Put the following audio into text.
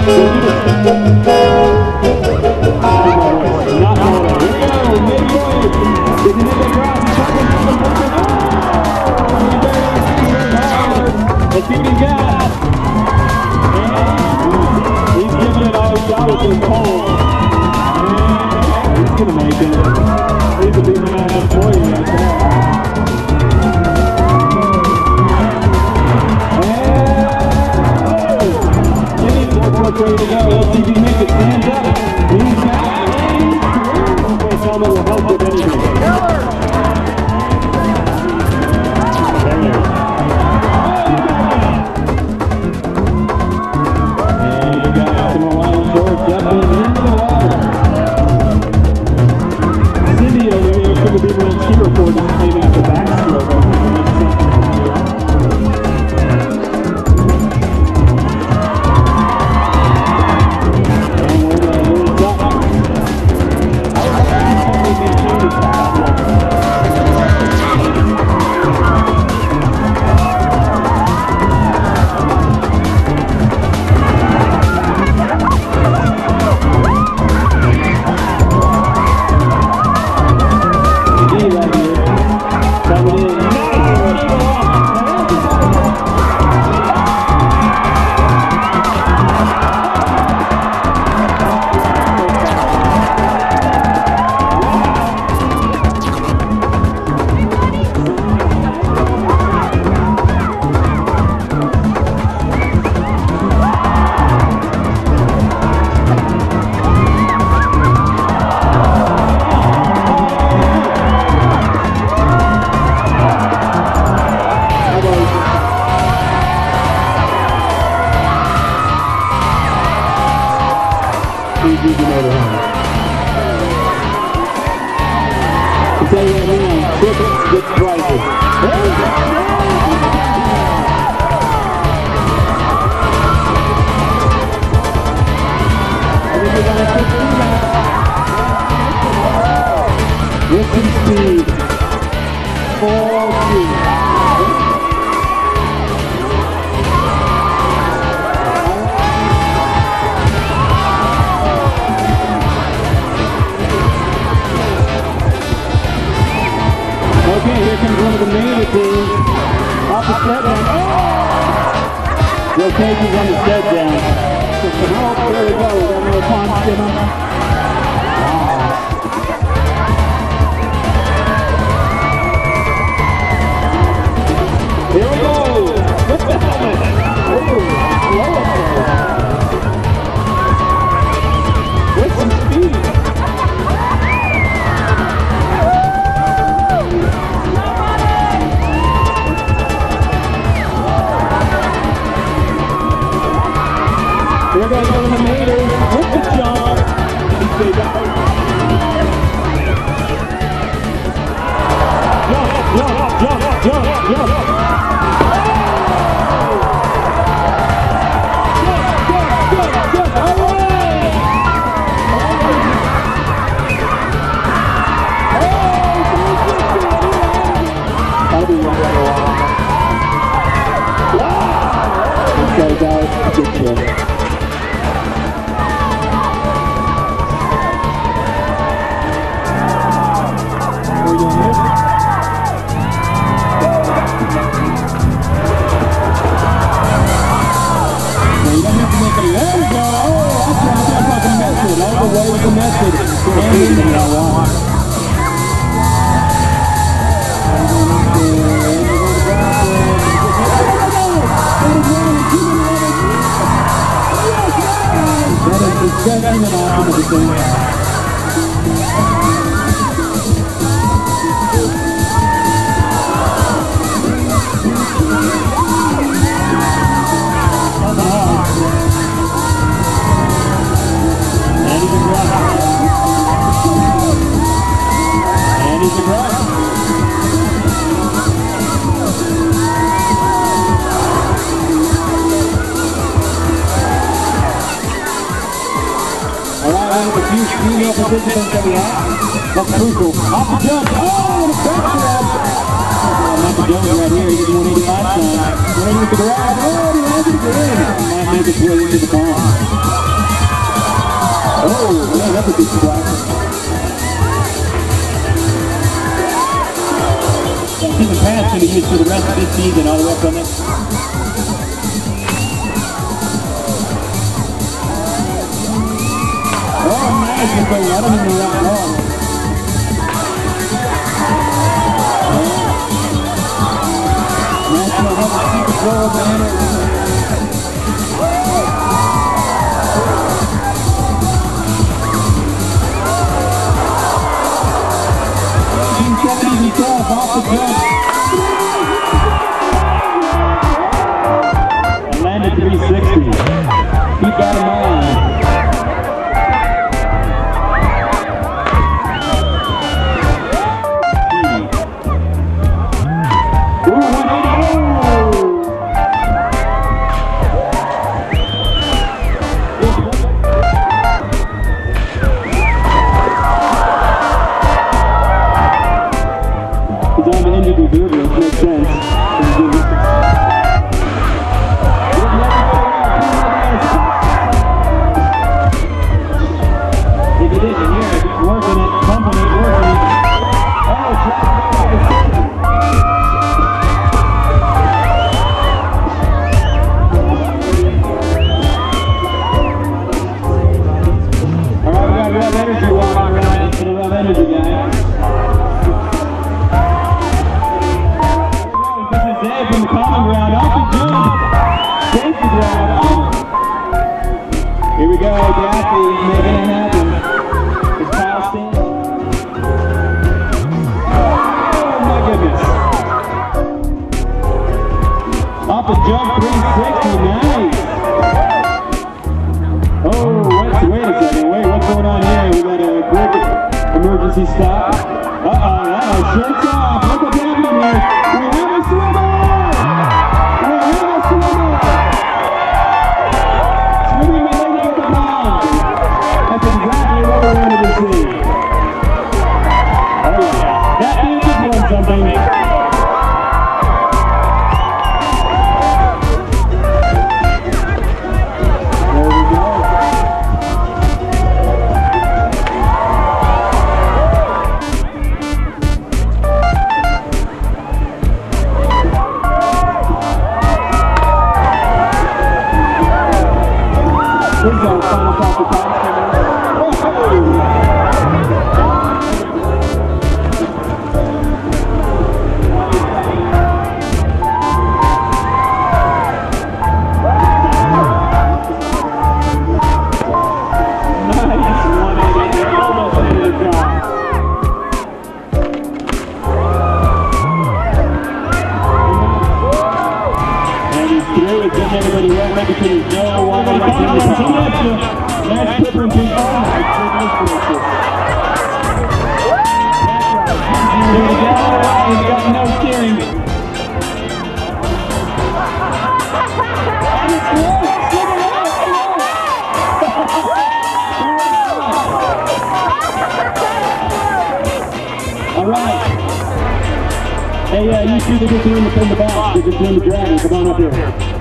Let's see what he's got. And he's giving it all he's got with his pole. And he's going to make it. He's a big man of 40 right there. And he's ready to go. Let's see if he can make it. Hands up. He's got it. Hopefully Selma will help with anything. Speed. 4-2. Okay, here comes one of the main teams. Off the set down. Oh! Joe Casey's on the set down. Oh, there we go. We got another punch in him. Here we go! With the helmet! With some speed! Here goes one of the meters with the jump! He stays out. Jump! Goes out, good kill. We're doing this. Now you don't have to make it. There we go. Oh, that's fucking method. All the way with the method. And in the one. Disgusting and awesome at the same time. And he's a grab. A few female participants that we have. That's crucial. Off the jump. Oh, and a back grab. Michael Jones right here. He didn't want to last time. Went in with the grab. Oh, he landed again. Might make his way into the pond. Oh, man, that's a big surprise. Yeah, keep the pass going to use for the rest of this season, all the way from it. Oh, nice. I don't even know that at all. National Hub of Super Gold, man. 1970 off the jump. And landed 360. Keep that in mind. Makes sense. If you didn't hear it, working it, pumping it, working it. Oh, all right, we got energy walking around. Get a lot of energy, guys. From the common ground, off the jump, safety ground. Here we go, the athlete making it happen. It's Kyle Steen. Oh my goodness. Off the jump, 360, nice. Oh, wait a second, what's going on here? We got a quick emergency stop. Shirts off, look what's happening here. We have a swimmer! Swimming my leg up the pond. That's exactly what we wanted to see. Oh yeah, that dude is doing something. There we go. Here's our final top of the everybody right, making sure there's no one on the that's different than he's got no steering. And it's all right. Hey, you two that get in the back, that get in the dragon, come on up here.